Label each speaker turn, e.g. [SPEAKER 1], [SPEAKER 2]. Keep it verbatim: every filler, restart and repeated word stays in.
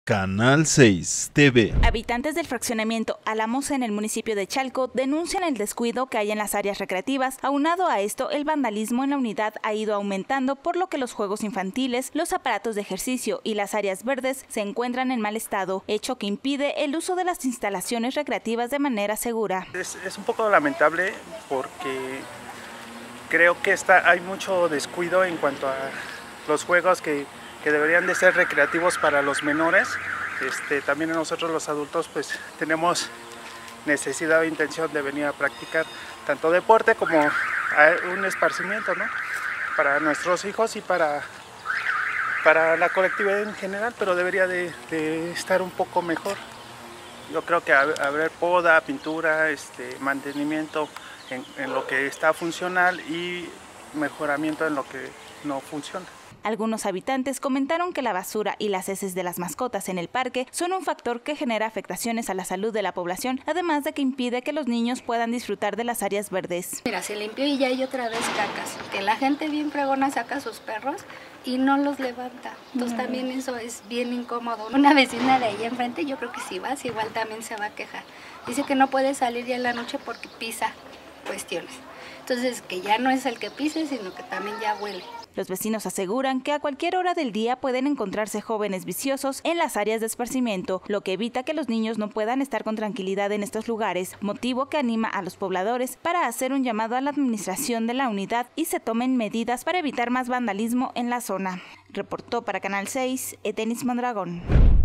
[SPEAKER 1] Canal seis T V.
[SPEAKER 2] Habitantes del fraccionamiento Álamos en el municipio de Chalco denuncian el descuido que hay en las áreas recreativas. Aunado a esto, el vandalismo en la unidad ha ido aumentando, por lo que los juegos infantiles, los aparatos de ejercicio y las áreas verdes se encuentran en mal estado, hecho que impide el uso de las instalaciones recreativas de manera segura.
[SPEAKER 3] Es, es un poco lamentable porque creo que está, hay mucho descuido en cuanto a los juegos que que deberían de ser recreativos para los menores. Este, también nosotros los adultos pues tenemos necesidad e intención de venir a practicar tanto deporte como un esparcimiento, ¿no?, para nuestros hijos y para, para la colectividad en general, pero debería de, de estar un poco mejor. Yo creo que haber poda, pintura, este, mantenimiento en, en lo que está funcional y mejoramiento en lo que no funciona.
[SPEAKER 2] Algunos habitantes comentaron que la basura y las heces de las mascotas en el parque son un factor que genera afectaciones a la salud de la población, además de que impide que los niños puedan disfrutar de las áreas verdes.
[SPEAKER 4] Mira, se limpió y ya hay otra vez cacas, que la gente bien fregona saca a sus perros y no los levanta. Entonces mm. también eso es bien incómodo. Una vecina de ahí enfrente, yo creo que si vas, igual también se va a quejar. Dice que no puede salir ya en la noche porque pisa cuestiones. Entonces, que ya no es el que pise, sino que también ya huele.
[SPEAKER 2] Los vecinos aseguran que a cualquier hora del día pueden encontrarse jóvenes viciosos en las áreas de esparcimiento, lo que evita que los niños no puedan estar con tranquilidad en estos lugares, motivo que anima a los pobladores para hacer un llamado a la administración de la unidad y se tomen medidas para evitar más vandalismo en la zona. Reportó para Canal seis, Etenis Mondragón.